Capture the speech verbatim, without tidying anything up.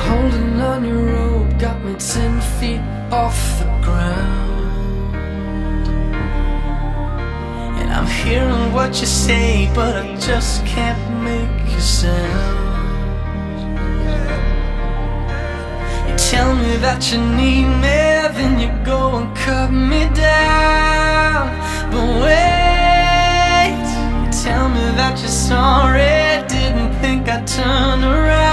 Holding on your rope got me ten feet off the ground, and I'm hearing what you say, but I just can't make a sound. You tell me that you need me, then you go and cut me down. But wait, you tell me that you're sorry, didn't think I'd turn around.